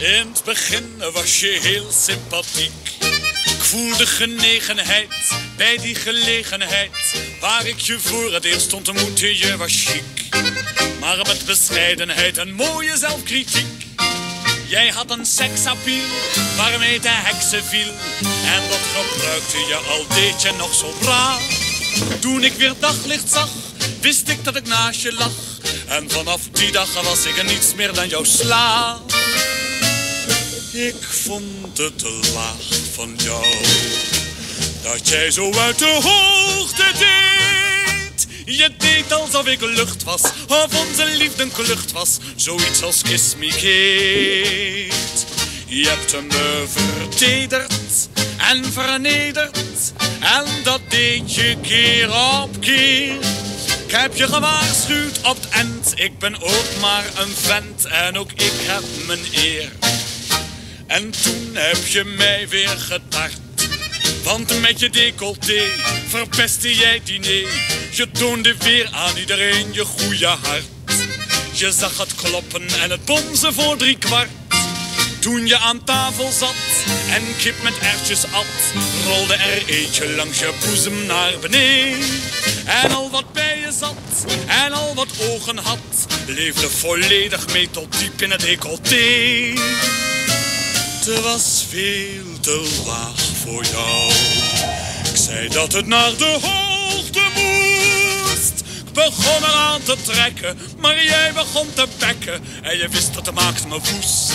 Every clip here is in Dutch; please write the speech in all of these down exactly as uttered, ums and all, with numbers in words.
In het begin was je heel sympathiek. Ik voelde genegenheid bij die gelegenheid. Waar ik je voor het eerst ontmoette, je was chic. Maar met bescheidenheid en mooie zelfkritiek. Jij had een seksappeal waarmee de heksen viel. En dat gebruikte je al deed je nog zo braaf. Toen ik weer daglicht zag, wist ik dat ik naast je lag. En vanaf die dag was ik niets meer dan jouw slaaf. Ik vond het te laag van jou, dat jij zo uit de hoogte deed. Je deed alsof ik lucht was, of onze liefde een klucht was. Zoiets als Kiss Me Kate. Je hebt me vertederd en vernederd, en dat deed je keer op keer. Ik heb je gewaarschuwd op het end, ik ben ook maar een vent en ook ik heb mijn eer. En toen heb je mij weer getart, want met je decolleté verpestte jij het diner. Je toonde weer aan iedereen je goede hart. Je zag het kloppen en het bonzen voor drie kwart. Toen je aan tafel zat en kip met erwtjes at, rolde er eentje langs je boezem naar beneden. En al wat bij je zat en al wat ogen had, leefde volledig mee tot diep in het decolleté. Het was veel te laag voor jou. Ik zei dat het naar de hoogte moest. Ik begon eraan te trekken, maar jij begon te bekken. En je wist dat de maakt me woest.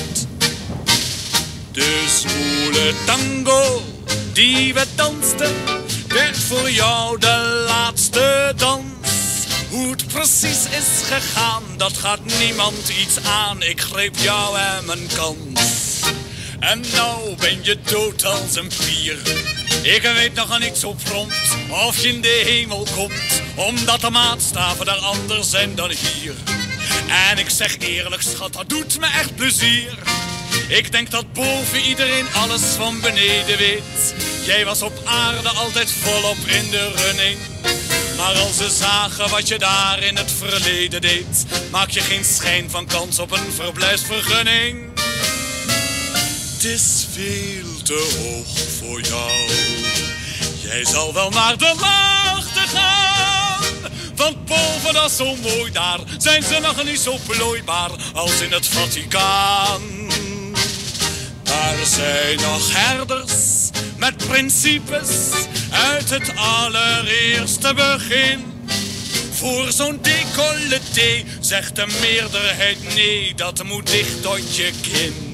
De zwoele tango die we dansten, werd voor jou de laatste dans. Hoe het precies is gegaan, dat gaat niemand iets aan. Ik greep jou en mijn kans. En nou ben je dood als een pier. Ik weet nog niet zo prompt of je in de hemel komt, omdat de maatstaven daar anders zijn dan hier. En ik zeg eerlijk schat, dat doet me echt plezier. Ik denk dat boven iedereen alles van beneden weet. Jij was op aarde altijd volop in de running. Maar als ze zagen wat je daar in het verleden deed, maak je geen schijn van kans op een verblijfsvergunning. Het is veel te hoog voor jou. Jij zal wel naar de laagte gaan, want boven dat is zo mooi daar, zijn ze nog niet zo plooibaar als in het Vaticaan. Daar zijn nog herders met principes uit het allereerste begin. Voor zo'n decolleté zegt de meerderheid nee, dat moet dicht tot je kin.